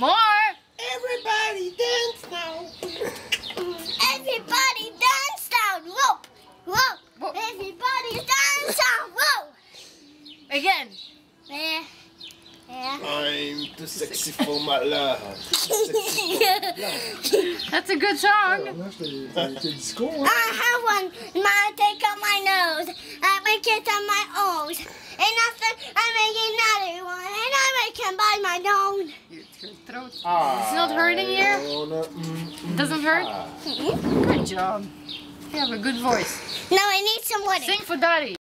More. Everybody dance now. Everybody dance down. Whoa. Whoa. Whoa. Everybody dance down. Whoa. Again. Yeah. Yeah. I'm too sexy for my love. That's a good song. I have one. I take out my nose. I make it on my own. And after I make another one. And I make him by my own. Your throat. It's not hurting here? It doesn't hurt? Good job. You have a good voice. Now I need some water. Sing for Daddy.